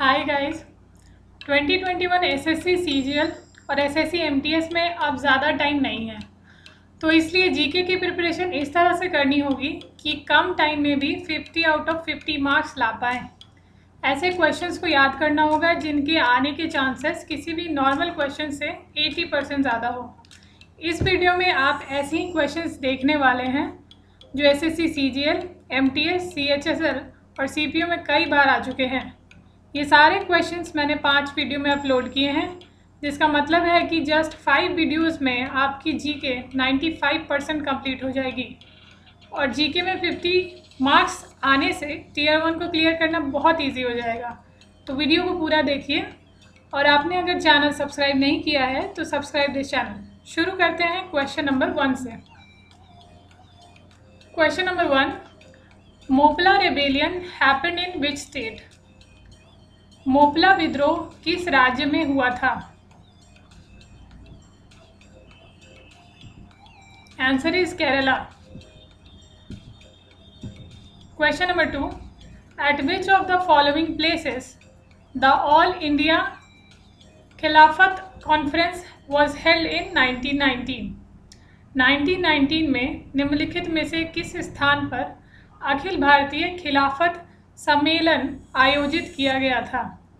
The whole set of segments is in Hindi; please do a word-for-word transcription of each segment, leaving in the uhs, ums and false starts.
हाय guys. Twenty twenty one SSC CGL और एसएससी एमटीएस में अब ज़्यादा टाइम नहीं है, तो इसलिए जीके की प्रिपरेशन इस तरह से करनी होगी कि कम टाइम में भी fifty out of fifty marks ला पाएँ। ऐसे क्वेश्चंस को याद करना होगा जिनके आने के चांसेस किसी भी नॉर्मल क्वेश्चन से अस्सी परसेंट ज़्यादा हो। इस वीडियो में आप ऐसे ही क्वेश्चंस देखने वाले हैं जो एसएससी सीजीएल, एमटीएस, सीएचएसएल और सीपीओ में कई बार आ चुके हैं। ये सारे क्वेश्चंस मैंने पांच वीडियो में अपलोड किए हैं, जिसका मतलब है कि जस्ट फाइव वीडियोस में आपकी जीके पचानवे परसेंट कंप्लीट हो जाएगी और जीके में पचास मार्क्स आने से टीयर वन को क्लियर करना बहुत इजी हो जाएगा। तो वीडियो को पूरा देखिए और आपने अगर चैनल सब्सक्राइब नहीं किया है तो सब्सक्राइब दिस चैनल। शुरू करते हैं क्वेश्चन नंबर वन से। Question number one, Moplah rebellion happened in which state? Moplah विद्रोह किस राज्य में हुआ था? Answer is Kerala. Question number two, at which of the following places the all India Khilafat conference was held in nineteen nineteen? Nineteen nineteen में निम्नलिखित में से किस स्थान पर अखिल भारतीय खिलाफत सम्मेलन आयोजित किया गया था?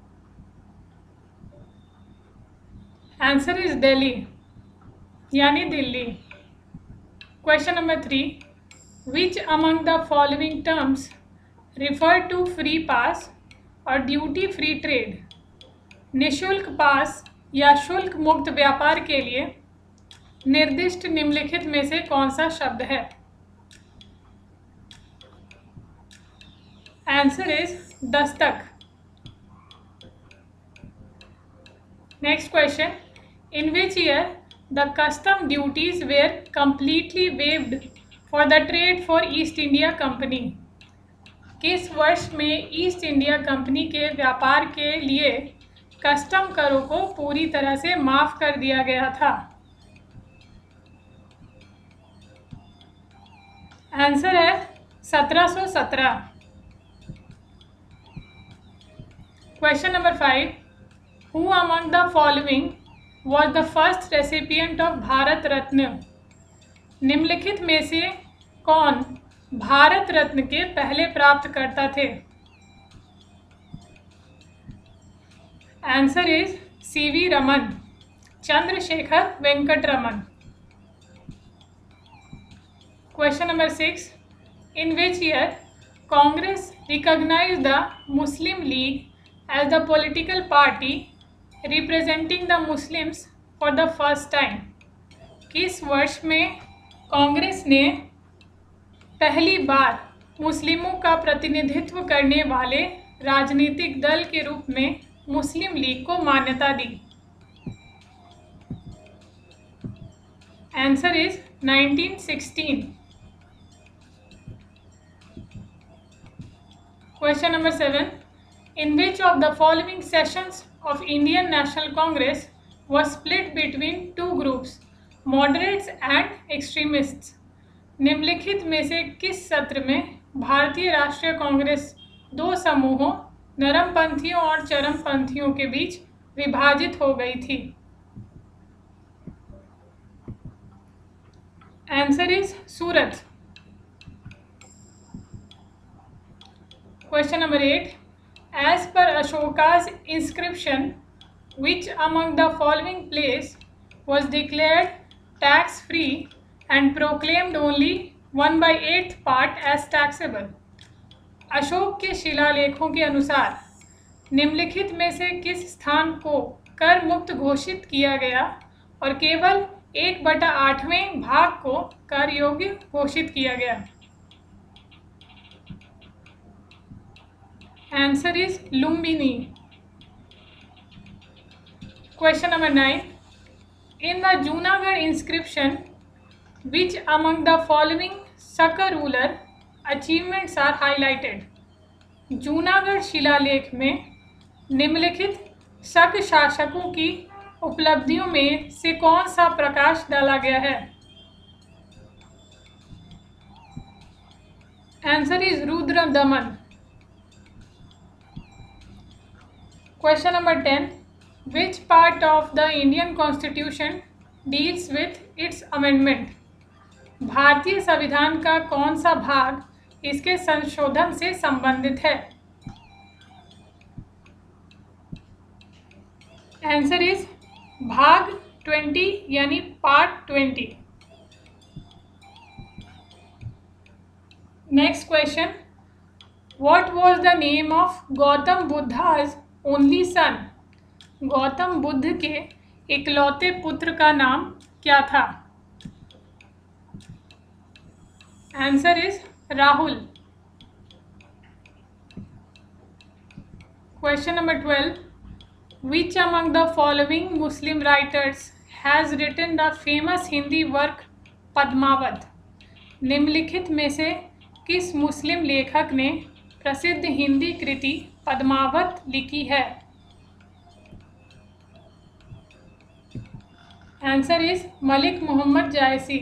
आंसर इज दिल्ली, यानी Delhi. Question number three, which among the following terms refer to free pass और ड्यूटी फ्री ट्रेड? निःशुल्क पास या शुल्क मुक्त व्यापार के लिए निर्दिष्ट निम्नलिखित में से कौन सा शब्द है? Answer is dastak. Next question, in which year the custom duties were completely waived for the trade for East India company? किस वर्ष में ईस्ट इंडिया कंपनी के व्यापार के लिए कस्टम करों को पूरी तरह से माफ कर दिया गया था? आंसर है सत्रह सौ सत्रह। Question number five, who among the following was the first recipient of Bharat Ratna? निम्नलिखित में से कौन भारत रत्न के पहले प्राप्तकर्ता थे? Answer is CV Raman, Chandrashekhar Venkata Raman. Question number six, in which year Congress recognised the Muslim League as the political party representing the Muslims for the first time? किस वर्ष में कांग्रेस ने पहली बार मुस्लिमों का प्रतिनिधित्व करने वाले राजनीतिक दल के रूप में मुस्लिम लीग को मान्यता दी? Answer is nineteen sixteen. Question number seven, in which of the following sessions of Indian National Congress was split between two groups, moderates and extremists? निम्नलिखित में से किस सत्र में भारतीय राष्ट्रीय कांग्रेस दो समूहों, नरमपंथियों और चरमपंथियों के बीच विभाजित हो गई थी? Answer is Surat. Question number eight, as per Ashoka's inscription, which among the following place was declared tax free and proclaimed only one by eighth part as taxable? Ashoka के शिलालेखों के अनुसार निम्नलिखित में से किस स्थान को कर मुक्त घोषित किया गया और केवल एक बटा आठवें भाग को कर योग्य घोषित किया गया? Answer is Lumbini. Question number nine, in the Junagadh inscription which among the following Shaka ruler achievements are highlighted? Junagadh शिलालेख में निम्नलिखित शक शासकों की उपलब्धियों में से कौन सा प्रकाश डाला गया है? Answer is Rudradaman. Question number ten, which part of the Indian constitution deals with its amendment? भारतीय संविधान का कौन सा भाग इसके संशोधन से संबंधित है? आंसर इज भाग ट्वेंटी यानी part twenty. Next question, what was the name of Gautam Buddha's only son? Gautam Buddha के इकलौते पुत्र का नाम क्या था? Answer is Rahul. Question number twelve, which among the following Muslim writers has written the famous Hindi work Padmavat? निम्नलिखित में से किस मुस्लिम लेखक ने प्रसिद्ध हिंदी कृति पद्मावत लिखी है? Answer is Malik Muhammad Jayasi.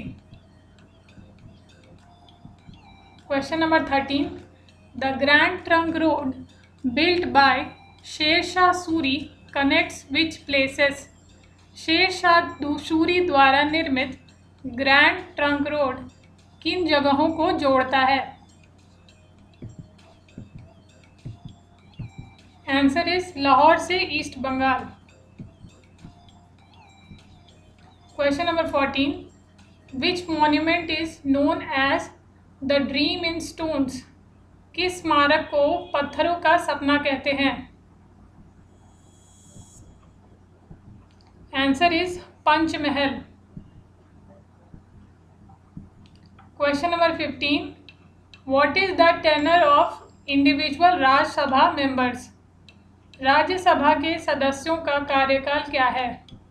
Question number thirteen, the Grand Trunk Road built by Sher Shah Suri connects which places? Sher Shah Suri द्वारा निर्मित ग्रैंड ट्रंक रोड किन जगहों को जोड़ता है? आंसर इज लाहौर से east Bengal. Question number fourteen, which monument is known as the dream in stones? किस स्मारक को पत्थरों का सपना कहते हैं? Answer is Panchmahal. Question number fifteen, what is the tenure of individual Rajya Sabha members? Rajya Sabha के सदस्यों का कार्यकाल क्या है?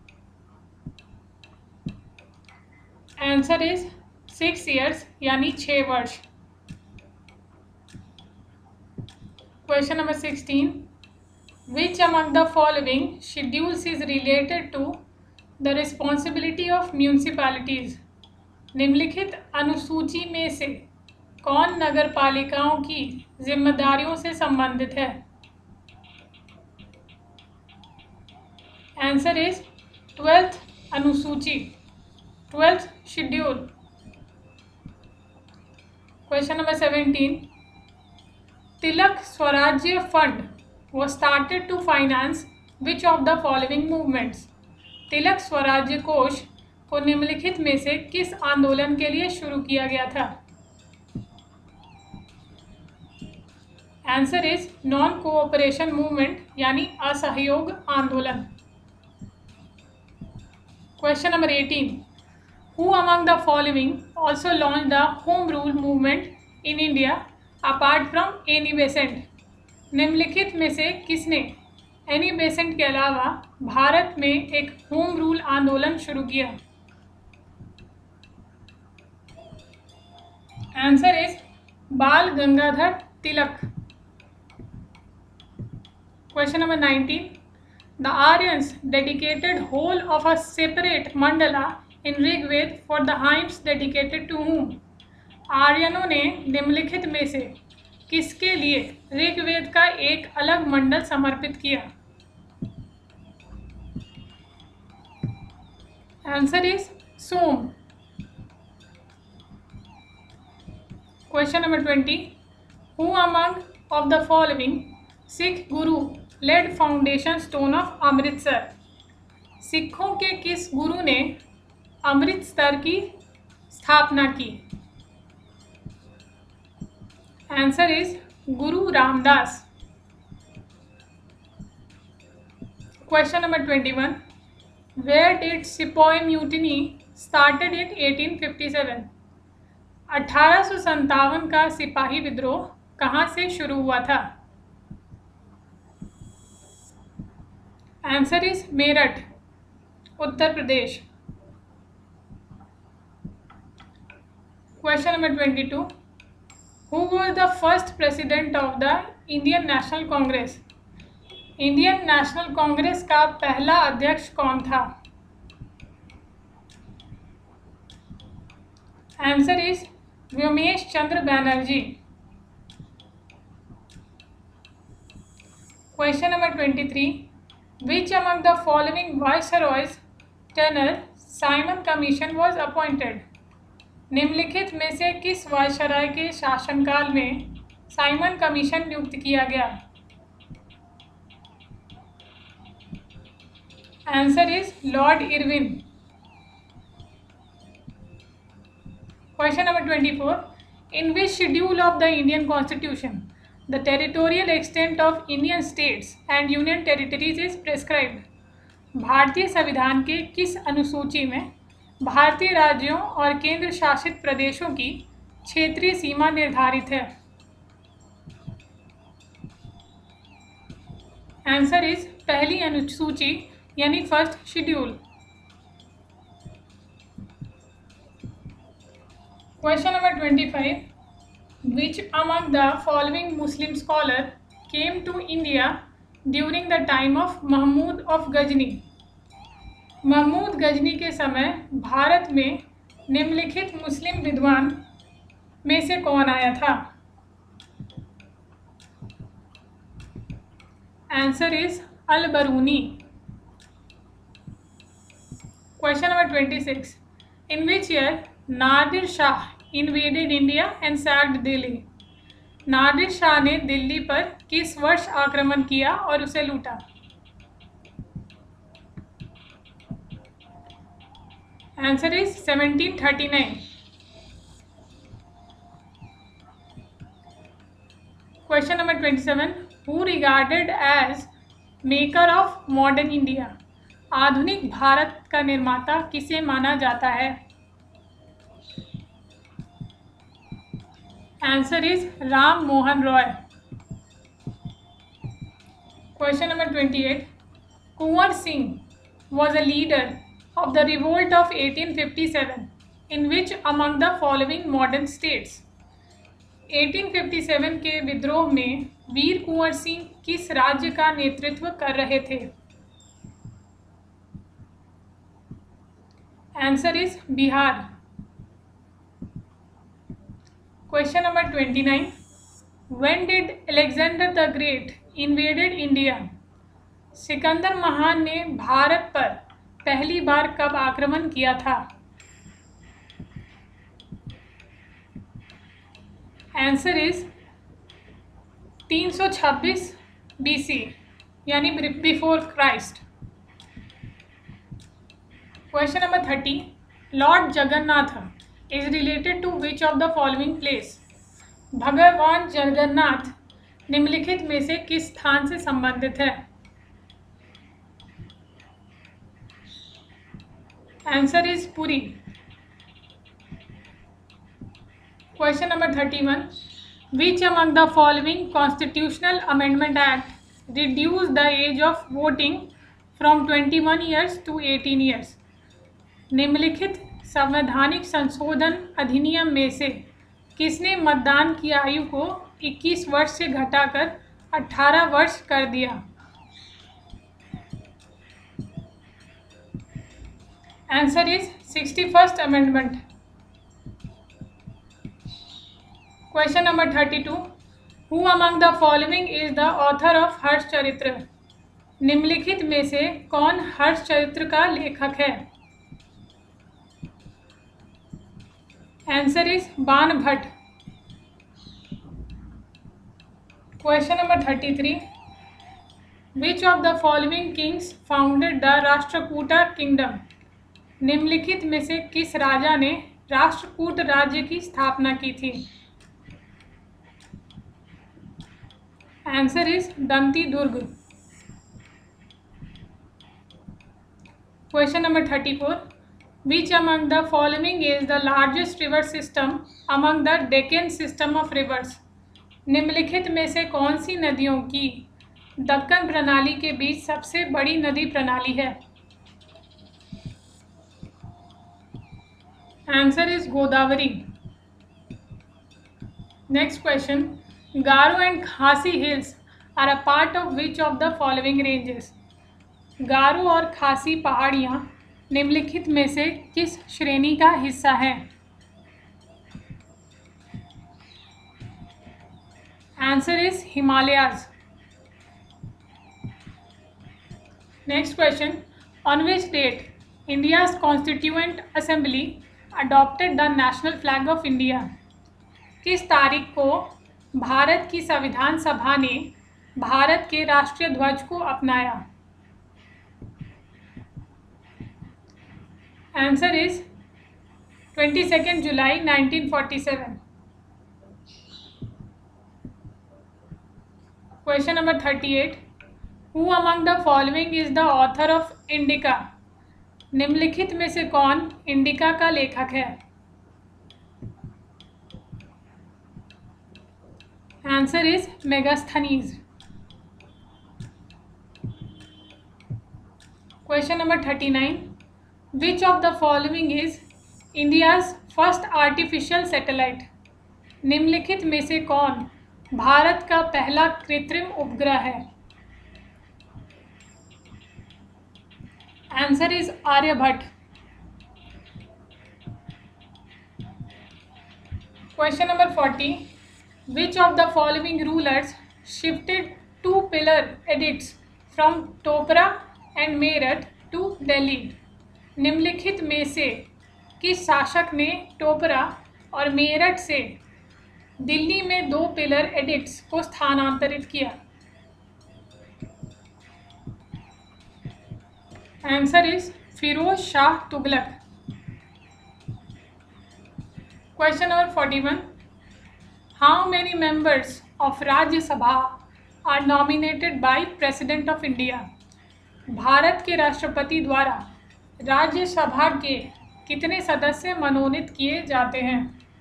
आंसर इज सिक्स ईयर्स यानी छः वर्ष। Question number sixteen, which among the following schedules is related to the responsibility of municipalities? निम्नलिखित अनुसूची में से कौन नगर पालिकाओं की जिम्मेदारियों से संबंधित है? आंसर इज ट्वेल्थ अनुसूची, twelfth schedule. Question number seventeen, Tilak Swarajya fund was started to finance which of the following movements? Tilak Swarajya कोष को निम्नलिखित में से किस आंदोलन के लिए शुरू किया गया था? Answer is non cooperation movement यानी असहयोग आंदोलन। Question number eighteen, who among the following also launch the home rule movement in India apart from Annie Besant? निम्नलिखित में से किसने एनी बेसेंट के अलावा भारत में एक होम रूल आंदोलन शुरू किया? Answer is Bal Gangadhar Tilak. Question number nineteen, the Aryans dedicated whole of a separate mandala in Rigveda for the hymns dedicated to whom? आर्यनों ने निम्नलिखित में से किसके लिए ऋग्वेद का एक अलग मंडल समर्पित किया? Answer is Soma. Question number twenty, who among of the following Sikh guru laid foundation stone of Amritsar? सिखों के किस गुरु ने अमृतसर की स्थापना की? Answer is Guru Ramdas. Question number twenty one, where did sipahi mutiny started in eighteen fifty seven? अठारह सौ संतावन का सिपाही विद्रोह कहाँ से शुरू हुआ था? Answer is Meerut, Uttar Pradesh. Question number twenty two, who was the first president of the Indian national Congress? Indian national Congress का पहला अध्यक्ष कौन था? Answer is Womesh Chandra Banerjee. Question number twenty three, which among the following viceroys tenure Simon commission was appointed? निम्नलिखित में से किस वायसराय के शासनकाल में साइमन कमीशन नियुक्त किया गया? Answer is Lord Irwin. Question number twenty four, in which schedule of the Indian constitution the territorial extent of Indian states and union territories is prescribed? भारतीय संविधान के किस अनुसूची में भारतीय राज्यों और केंद्र शासित प्रदेशों की क्षेत्रीय सीमा निर्धारित है? आंसर इज पहली अनुसूची यानी first schedule. Question number twenty five, which among the following Muslim scholar came to India during the time of Mahmud of Ghazni? Mahmud Ghazni के समय भारत में निम्नलिखित मुस्लिम विद्वान में से कौन आया था? Answer is Al Biruni. Question number twenty six, in which year Nadir Shah invaded India and sacked Delhi? Nadir Shah ने दिल्ली पर किस वर्ष आक्रमण किया और उसे लूटा? Answer is seventeen thirty nine. Question number twenty seven, who regarded as maker of modern India? आधुनिक भारत का निर्माता किसे माना जाता है? Answer is Ram Mohan Roy. Question number twenty eight, Kunwar Singh was a leader of the revolt of eighteen fifty-seven in which among the following modern states? Eighteen fifty seven के विद्रोह में वीर कुंवर सिंह किस राज्य का नेतृत्व कर रहे थे? Answer is Bihar. Question number twenty nine, when did Alexander the great invaded India? Sikandar महान ने भारत पर पहली बार कब आक्रमण किया था? आंसर इज तीन सौ छब्बीस बीसी यानी before Christ. Question number thirty, Lord Jagannath is related to which of the following place? भगवान जगन्नाथ निम्नलिखित में से किस स्थान से संबंधित है? Answer is Puri. Question number thirty one, which among the following constitutional amendment act reduce the age of voting from twenty one years to eighteen years? निम्नलिखित संवैधानिक संशोधन अधिनियम में से किसने मतदान की आयु को इक्कीस वर्ष से घटाकर अठारह वर्ष कर दिया? Answer is sixty first amendment. Question number thirty two, who among the following is the author of Harshacharita? निम्नलिखित में से कौन हर्ष चरित्र का लेखक है? Answer is Bana Bhatta. Question number thirty three, which of the following kings founded the Rashtrakuta kingdom? निम्नलिखित में से किस राजा ने राष्ट्रकूट राज्य की स्थापना की थी? Answer is Dantidurga. Question number thirty four, which among the following is the largest river system among the Deccan system of rivers? निम्नलिखित में से कौन सी नदियों की दक्कन प्रणाली के बीच सबसे बड़ी नदी प्रणाली है? Answer is Godavari. Next question, Garo and Khasi hills are a part of which of the following ranges? Garo और खासी पहाड़ियाँ निम्नलिखित में से किस श्रेणी का हिस्सा है? Answer is Himalayas. Next question, on which date India's constituent assembly adopted the national flag of India? किस तारीख को भारत की संविधान सभा ने भारत के राष्ट्रीय ध्वज को अपनाया? Answer is twenty second July nineteen forty seven. Question number thirty eight, who among the following is the author of Indica? निम्नलिखित में से कौन इंडिका का लेखक है? Answer is Megasthenes. Question number thirty nine, which of the following is India's first artificial satellite? निम्नलिखित में से कौन भारत का पहला कृत्रिम उपग्रह है? Answer is Aryabhata. Question number forty, which of the following rulers shifted two pillar edicts from Topra and Meerut to Delhi? निम्नलिखित में से किस शासक ने टोपरा और मेरठ से दिल्ली में दो पिलर एडिक्ट्स को स्थानांतरित किया? Answer is Firoz Shah Tughlaq. Question number forty one, how many members of Rajya Sabha are nominated by president of India? Bharat के राष्ट्रपति द्वारा राज्यसभा के कितने सदस्य मनोनीत किए जाते हैं?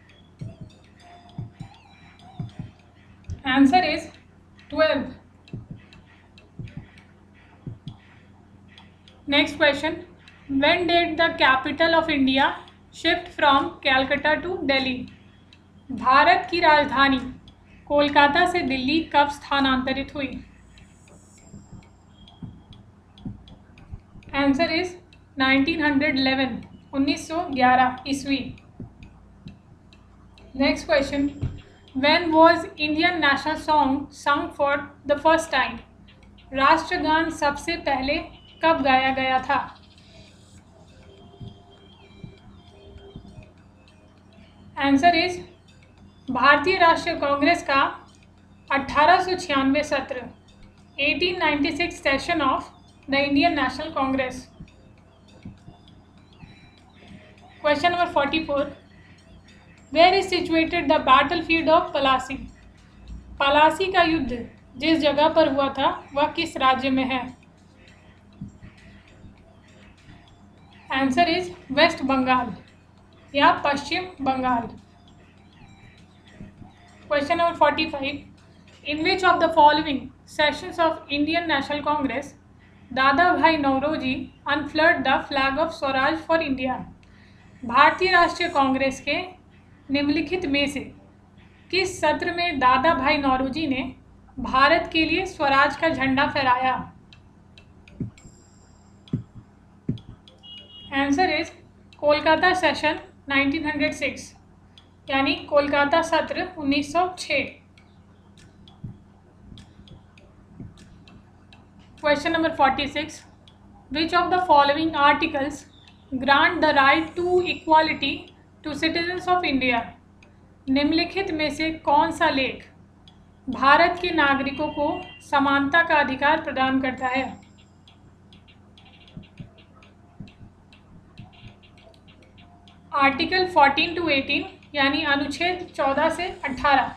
Answer is twelve. Next question, when did the capital of India shift from Calcutta to Delhi? Bharat की राजधानी कोलकाता से दिल्ली कब स्थानांतरित हुई? आंसर इज नाइनटीन इलेवन, उन्नीस सौ ग्यारह ईस्वी। Next question, when was Indian national song sung for the first time? राष्ट्रगान सबसे पहले कब गाया गया था? आंसर इज भारतीय राष्ट्रीय कांग्रेस का अठारह सौ छियानवे सत्र, eighteen ninety six session of the Indian national Congress. Question number forty four, where is situated the battle field of Plassey? Plassey का युद्ध जिस जगह पर हुआ था वह किस राज्य में है? आंसर इज वेस्ट बंगाल या पश्चिम Bengal. Question number forty five, in which of the following sessions of Indian national Congress Dadabhai Naoroji unfurled the flag of swaraj for India? भारतीय राष्ट्रीय कांग्रेस के निम्नलिखित में से किस सत्र में दादा भाई नौरोजी ने भारत के लिए स्वराज का झंडा फहराया? Answer is Kolkata session nineteen O six, यानी कोलकाता सत्र उन्नीस सौ छह। Question number forty six, which of the following articles grant the right to equality to citizens of India? निम्नलिखित में से कौन सा लेख भारत के नागरिकों को समानता का अधिकार प्रदान करता है? आर्टिकल फोर्टीन टू एटीन, यानी अनुच्छेद चौदह से अठारह।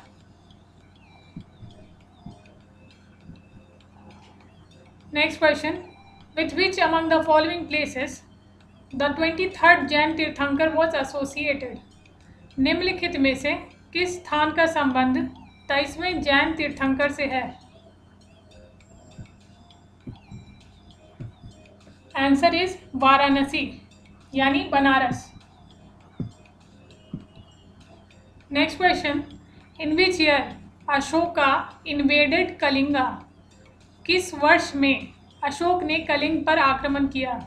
Next question, with which among the following places the twenty third Jain tirthankar was associated? निम्नलिखित में से किस स्थान का संबंध तेईसवें जैन तीर्थंकर से है? आंसर इज वाराणसी, यानी Banaras. Next question, in which year Ashoka invaded Kalinga? किस वर्ष में अशोक ने कलिंग पर आक्रमण किया?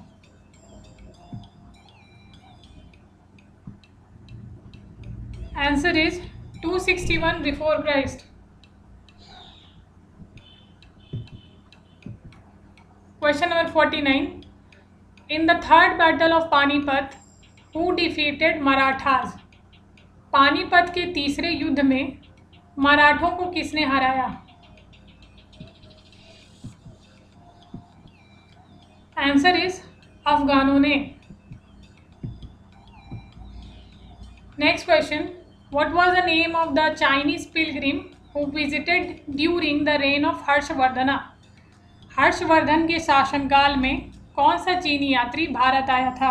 Answer is two sixty one before Christ. Question number forty nine, in the third battle of Panipat who defeated Marathas? Panipat के तीसरे युद्ध में मराठों को किसने हराया? आंसर इज अफगानों ने। Next question, what was the name of the Chinese pilgrim who visited during the reign of Harshavardhana? Harshavardhana के शासनकाल में कौन सा चीनी यात्री भारत आया था?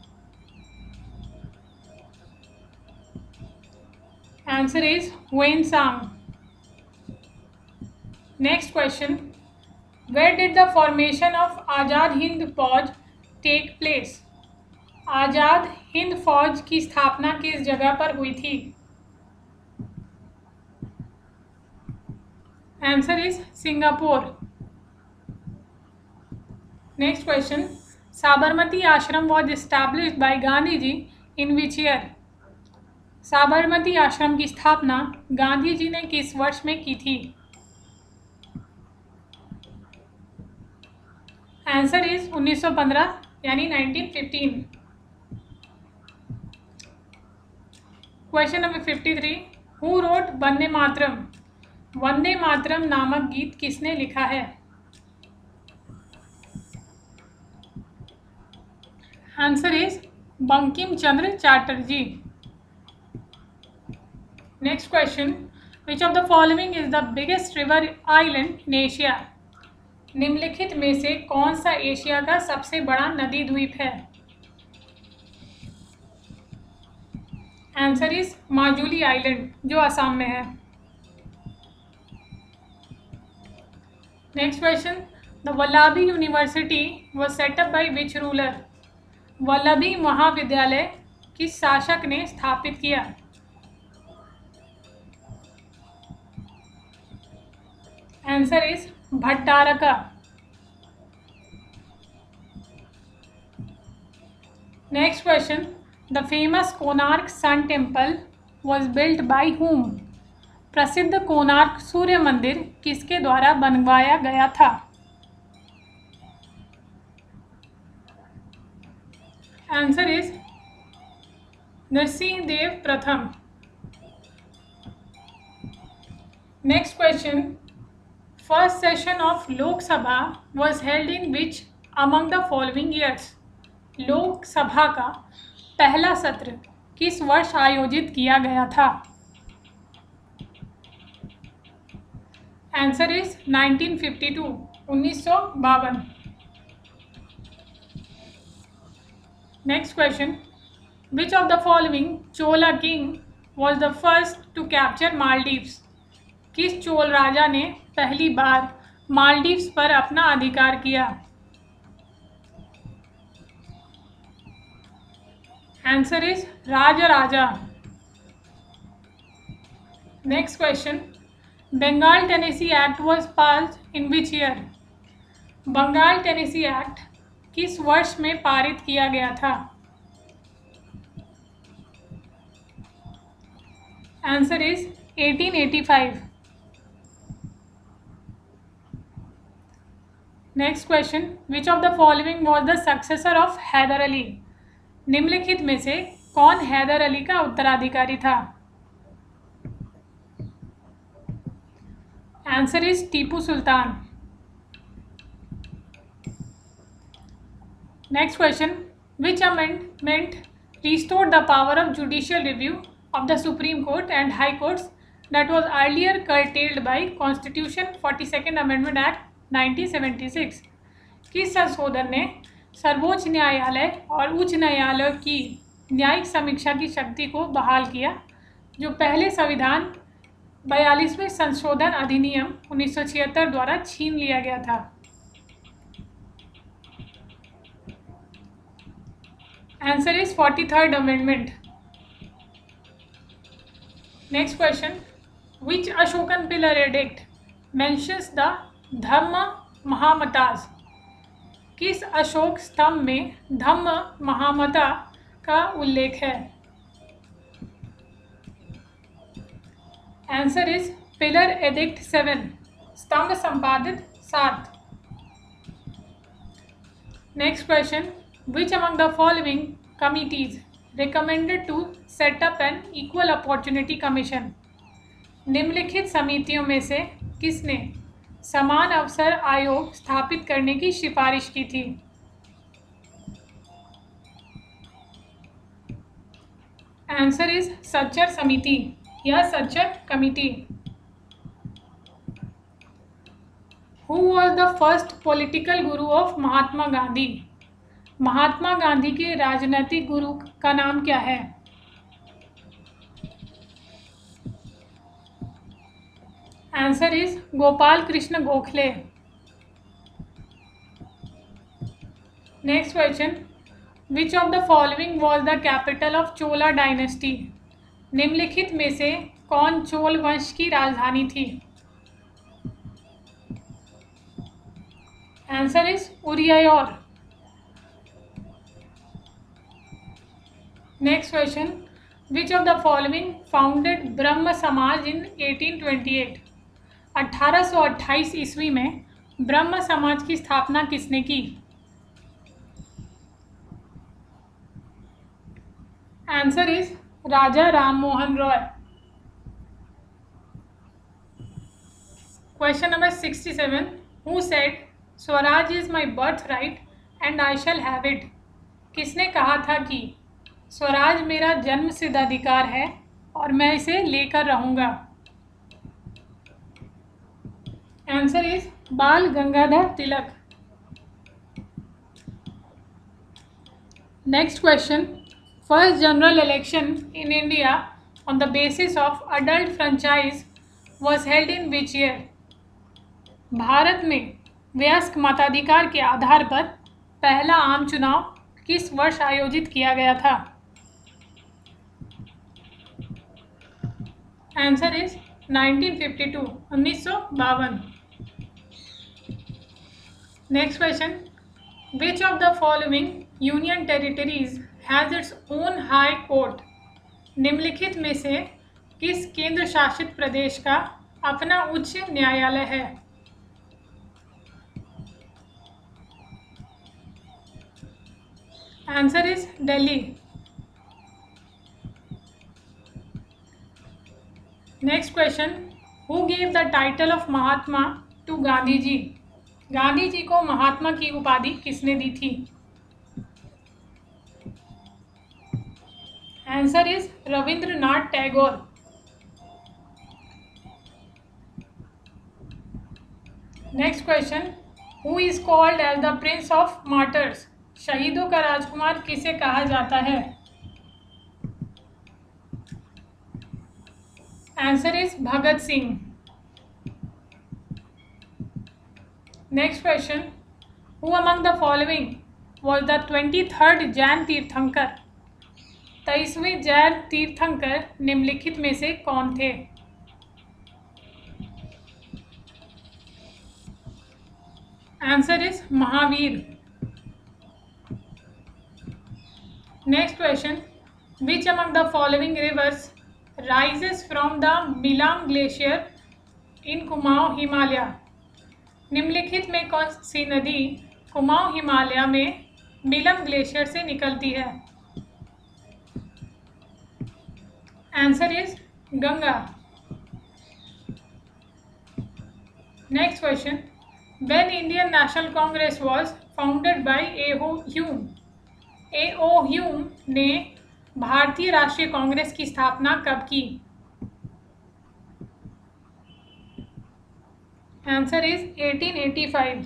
Answer is Xuanzang. Next question, where did the formation of Azad Hind Fauj take place? आज़ाद हिंद फौज की स्थापना किस जगह पर हुई थी? Answer is Singapore. Next question, Sabarmati Ashram was established by Gandhi ji in which year? Sabarmati Ashram की स्थापना गांधी जी ने किस वर्ष में की थी? आंसर इज उन्नीस सौ पंद्रह यानी nineteen fifteen. Question number fifty three, who wrote Vande Mataram? Vande Mataram नामक गीत किसने लिखा है? Answer is Bankim Chandra Chatterjee. Next question, which of the following is the biggest river island in Asia? निम्नलिखित में से कौन सा एशिया का सबसे बड़ा नदी द्वीप है? आंसर इज माजुली आइलैंड जो असम में है। Next question, the Vallabhi university was set up by which ruler? Vallabhi महाविद्यालय किस शासक ने स्थापित किया? Answer is Bhattaraka. Next question, the famous Konark sun temple was built by whom? प्रसिद्ध कोणार्क सूर्य मंदिर किसके द्वारा बनवाया गया था? आंसर इज नरसिंह देव प्रथम। Next question, first session of Lok Sabha was held in which among the following years? Lok Sabha का पहला सत्र किस वर्ष आयोजित किया गया था? Answer is nineteen fifty two, उन्नीस सौ बावन। Next question, which of the following Chola king was the first to capture Maldives? किस चोल राजा ने पहली बार मालदीव्स पर अपना अधिकार किया? Answer is Rajaraja. Next question, Bengal tenancy act was passed in which year? Bengal tenancy act किस वर्ष में पारित किया गया था? Answer is eighteen eighty five. Next question, which of the following was the successor of Haider Ali? निम्नलिखित में से कौन हैदर अली का उत्तराधिकारी था? Answer is Tipu Sultan. Next question, which amendment restored the power of judicial review of the supreme court and high courts that was earlier curtailed by constitution forty second amendment act nineteen seventy six? किस संशोधन ने सर्वोच्च न्यायालय और उच्च न्यायालय की न्यायिक समीक्षा की शक्ति को बहाल किया, जो पहले संविधान बयालीसवें संशोधन अधिनियम उन्नीस सौ छिहत्तर द्वारा छीन लिया गया था? Answer is forty third amendment. Next question, which Ashokan pillar edict mentions the dhamma mahamattas? किस अशोक स्तंभ में धम्म महामता का उल्लेख है? Answer is pillar edict seven, स्तंभ संपादित सात। Next question, which among the following committees recommended to set up an equal opportunity commission? निम्नलिखित समितियों में से किसने समान अवसर आयोग स्थापित करने की सिफारिश की थी? आंसर इज सच्चर समिति या Sachar committee. Who was the first political guru of Mahatma Gandhi? Mahatma Gandhi के राजनीतिक गुरु का नाम क्या है? Answer is Gopal Krishna Gokhale. Next question, which of the following was the capital of Chola dynasty? निम्नलिखित में से कौन चोल वंश की राजधानी थी? Answer is Uraiyur. Next question, which of the following founded Brahmo Samaj in eighteen twenty eight? अठारह सौ अट्ठाईस ईस्वी में ब्रह्म समाज की स्थापना किसने की? Answer is Raja Ram Mohan Roy. Question number sixty seven, who said swaraj is my birth right and I shall have it? किसने कहा था कि स्वराज मेरा जन्म सिद्ध अधिकार है और मैं इसे लेकर रहूंगा? Answer is Bal Gangadhar Tilak. Next question, first general election in India on the basis of adult franchise was held in which year? Bharat में वयस्क मताधिकार के आधार पर पहला आम चुनाव किस वर्ष आयोजित किया गया था? Answer is nineteen fifty two, उन्नीस सौ बावन। Next question, which of the following union territories has its own high court? निम्नलिखित में से किस केंद्र शासित प्रदेश का अपना उच्च न्यायालय है? Answer is Delhi. Next question, who gave the title of Mahatma to Gandhi ji? Gandhi ji को महात्मा की उपाधि किसने दी थी? Answer is Rabindranath Tagore. Next question, who is called as the prince of martyrs? शहीदों का राजकुमार किसे कहा जाता है? Answer is Bhagat Singh. Next question, who among the following was the twenty third Jain tirthankar? तेईसवें जैन तीर्थंकर निम्नलिखित में से कौन थे? Answer is Mahavir. Next question, which among the following rivers rises from the Milam glacier in Kumaon Himalaya? निम्नलिखित में कौन सी नदी कुमाऊं हिमालय में मिलम ग्लेशियर से निकलती है? Answer is Ganga. Next question, when Indian national Congress was founded by A O Hume? A O Hume ने भारतीय राष्ट्रीय कांग्रेस की स्थापना कब की? Answer is eighteen eighty five.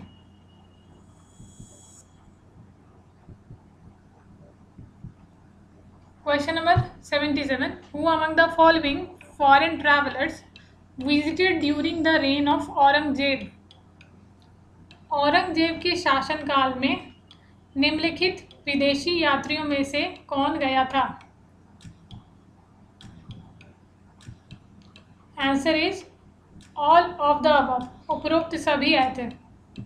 Question number seventy seven, who among the following foreign travellers visited during the reign of Aurangzeb? Aurangzeb के शासनकाल में निम्नलिखित विदेशी यात्रियों में से कौन गया था? Answer is all of the above, उपरोक्त सभी आए थे।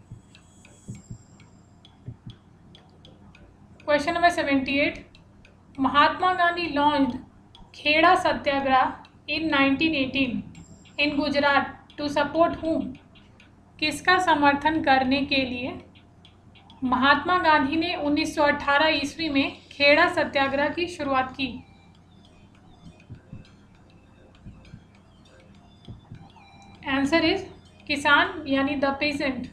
Question number seventy eight, Mahatma Gandhi launched Kheda satyagraha in nineteen eighteen in Gujarat to support whom? किसका समर्थन करने के लिए महात्मा गांधी ने उन्नीस सौ अठारह ईस्वी में खेड़ा सत्याग्रह की शुरुआत की। आंसर इज किसान यानी the peasant.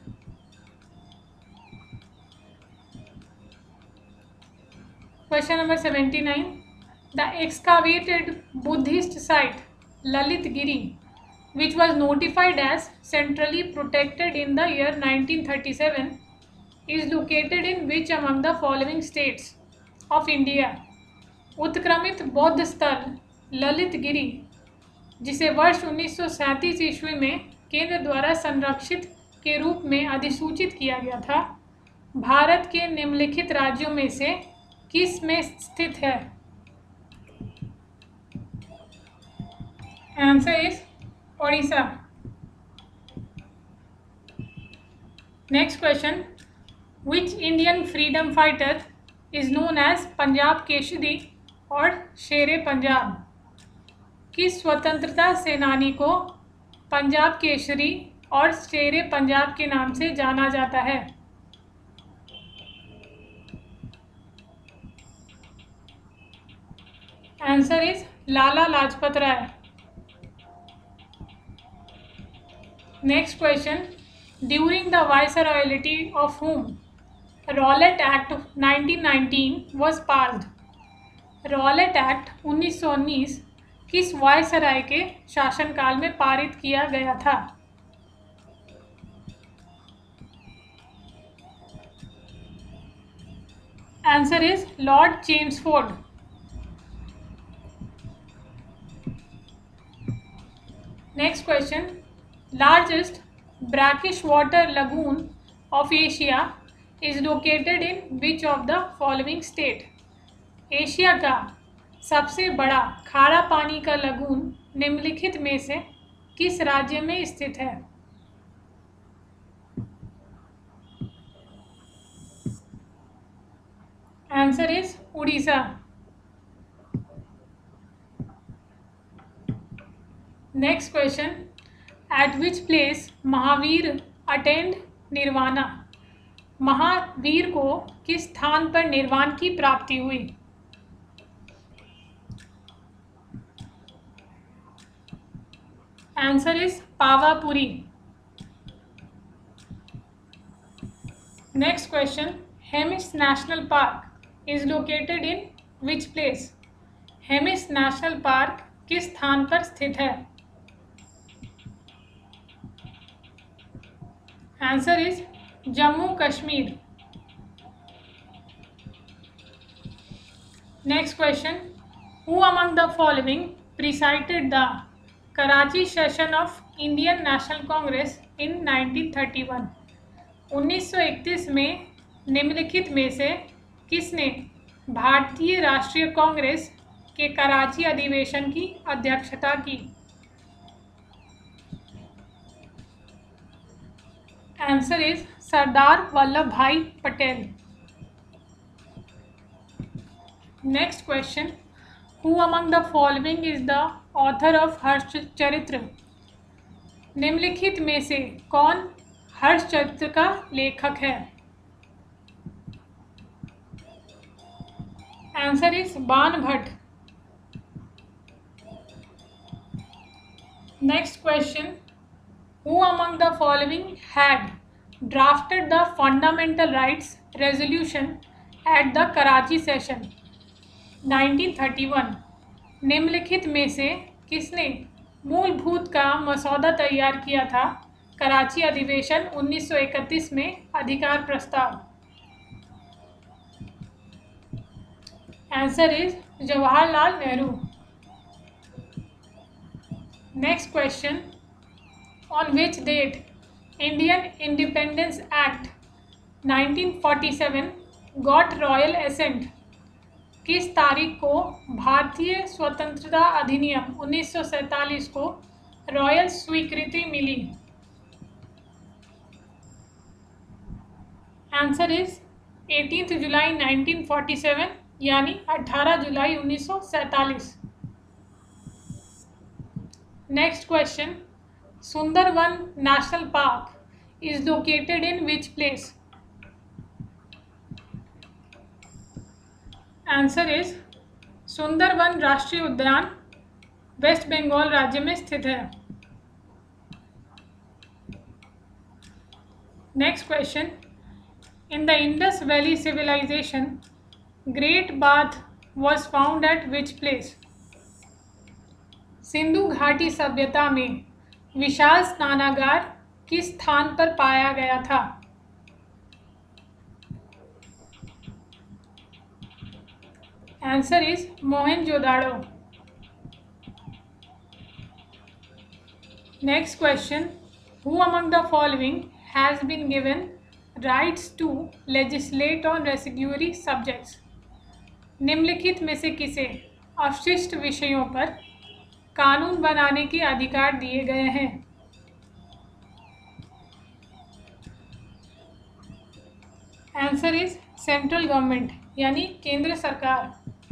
Question number seventy nine, the excavated Buddhist site Lalitgiri which was notified as centrally protected in the year nineteen thirty-seven is located in which among the following states of India? उत्क्रमित बौद्ध स्थल ललित गिरी, जिसे वर्ष उन्नीस सौ सैंतीस ईस्वी में केंद्र द्वारा संरक्षित के रूप में अधिसूचित किया गया था, भारत के निम्नलिखित राज्यों में से किस में स्थित है? Answer is Odisha. Next question, which Indian freedom fighter is known as Punjab Kesari और शेरे पंजाब? किस स्वतंत्रता सेनानी को पंजाब केसरी और शेरे पंजाब के नाम से जाना जाता है? Answer is Lala Lajpat Rai. Next question, during the viceroyalty of whom Rowlatt Act nineteen nineteen was passed? Rowlatt Act उन्नीस सौ उन्नीस किस वायसराय के शासनकाल में पारित किया गया था? Answer is Lord Chelmsford. Next question, largest brackish water lagoon of Asia is located in which of the following state? Asia का सबसे बड़ा खारा पानी का लगून निम्नलिखित में से किस राज्य में स्थित है? Answer is Orissa. Next question, At which place Mahavir attained nirvana? Mahavir को किस स्थान पर निर्वाण की प्राप्ति हुई? Answer is Pawapuri. Next question, Hemis national park is located in which place? Hemis national park किस स्थान पर स्थित है? Answer is Jammu Kashmir. Next question, who among the following presided the Karachi session of Indian national Congress in nineteen thirty one? उन्नीस सौ इकतीस में निम्नलिखित में से किसने भारतीय राष्ट्रीय कांग्रेस के कराची अधिवेशन की अध्यक्षता की? Answer is Sardar Vallabhbhai Patel. Next question, who among the following is the author of Harshacharita? निम्नलिखित में से कौन हर्षचरित्र का लेखक है? Answer is Bana Bhatta. Next question, who among the following had drafted the fundamental rights resolution at the Karachi session nineteen thirty one? निम्नलिखित में से किसने मूलभूत का मसौदा तैयार किया था कराची अधिवेशन उन्नीस सौ इकतीस में अधिकार प्रस्ताव? Answer is Jawaharlal Nehru. Next question, on which date Indian Independence Act nineteen forty seven got royal assent? किस तारीख को भारतीय स्वतंत्रता अधिनियम उन्नीस सौ सैंतालीस को रॉयल स्वीकृति मिली? Answer is eighteenth July nineteen forty seven यानी अठारह जुलाई उन्नीस सौ सैंतालीस। Next question, Sundarban national park is located in which place? Answer is Sundarban राष्ट्रीय उद्यान वेस्ट बंगाल राज्य में स्थित है। Next question, in the Indus valley civilisation great bath was found at which place? Sindhu घाटी सभ्यता में विशाल स्नानागार किस स्थान पर पाया गया था? Answer is Mohenjodaro. Next question, who among the following has been given rights to legislate on residuary subjects? निम्नलिखित में से किसे अवशिष्ट विषयों पर कानून बनाने के अधिकार दिए गए हैं? आंसर इज सेंट्रल गवर्नमेंट यानी केंद्र सरकार।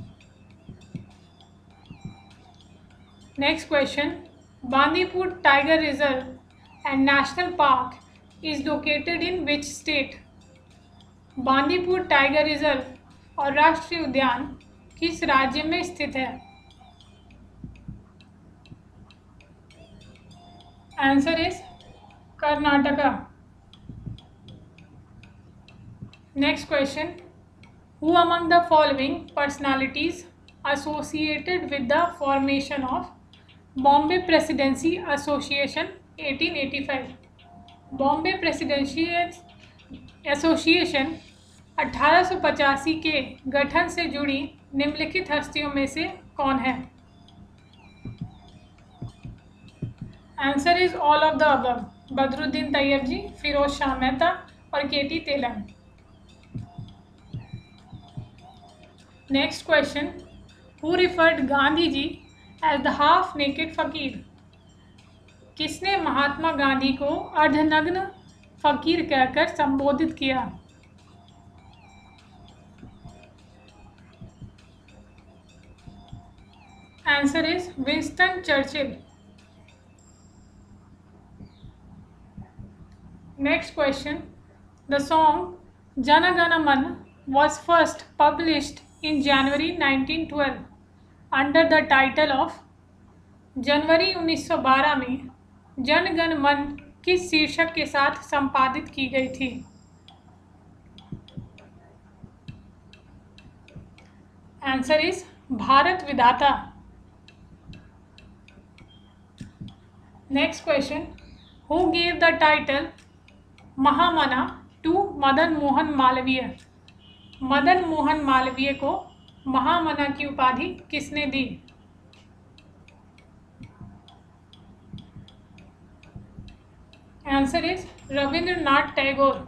Next question, Bandipur tiger reserve and national park is located in which state? Bandipur tiger reserve और राष्ट्रीय उद्यान किस राज्य में स्थित है? Answer is Karnataka. Next question, who among the following personalities associated with the formation of Bombay Presidency Association eighteen eighty-five? Bombay presidency association अठारह सौ पचासी के गठन से जुड़ी निम्नलिखित हस्तियों में से कौन है? Answer is all of the above, Badruddin Tyabji, Pherozeshah Mehta और K T Telang. Next question, who referred Gandhi ji as the half naked fakir? किसने महात्मा गांधी को अर्धनग्न फकीर कहकर संबोधित किया? Answer is Winston Churchill. Next question, the song Jana Gana मन was first published in January nineteen twelve under the title of? जनवरी उन्नीस सौ बारह में जन गण मन किस शीर्षक के साथ संपादित की गई थी? Answer is Bharat Vidhata. Next question, who gave the title Mahamana to Madan Mohan Malaviya? Madan Mohan Malaviya को महामना की उपाधि किसने दी? Answer is Rabindranath Tagore.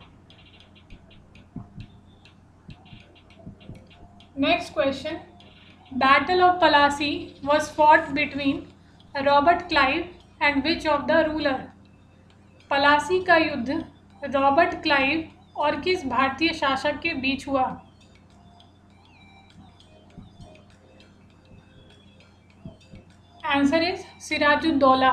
Next question, battle of Plassey was fought between Robert Clive and which of the ruler? Plassey का युद्ध रॉबर्ट क्लाइव और किस भारतीय शासक के बीच हुआ? Answer is Sirajuddaula.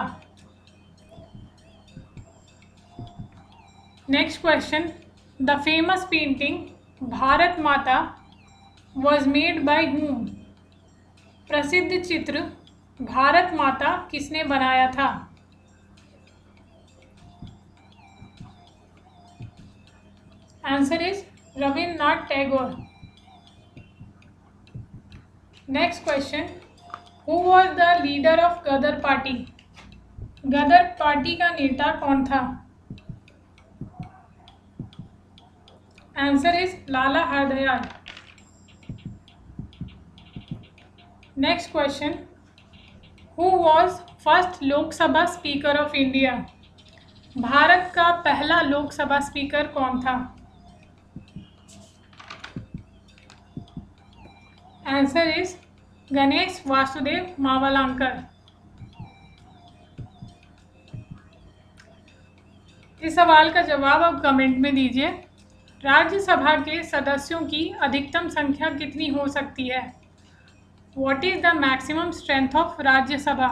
Next question, the famous painting Bharat Mata was made by whom? प्रसिद्ध चित्र भारत माता किसने बनाया था? Answer is Rabindranath Tagore. Next question, who was the leader of Ghadar party? Ghadar party का नेता कौन था? Answer is Lala Hardayal. Next question, who was first Lok Sabha speaker of India? Bharat का पहला लोकसभा स्पीकर कौन था? Answer is Ganesh Vasudev Mavalankar. इस सवाल का जवाब आप कमेंट में दीजिए। राज्यसभा के सदस्यों की अधिकतम संख्या कितनी हो सकती है? What is the maximum strength of Rajya Sabha?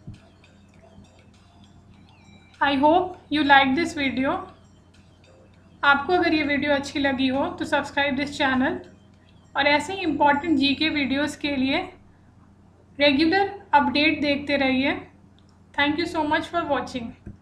I hope you like this video. आपको अगर ये वीडियो अच्छी लगी हो तो सब्सक्राइब दिस चैनल और ऐसे ही इम्पॉर्टेंट जीके वीडियोस के लिए रेगुलर अपडेट देखते रहिए। Thank you so much for watching.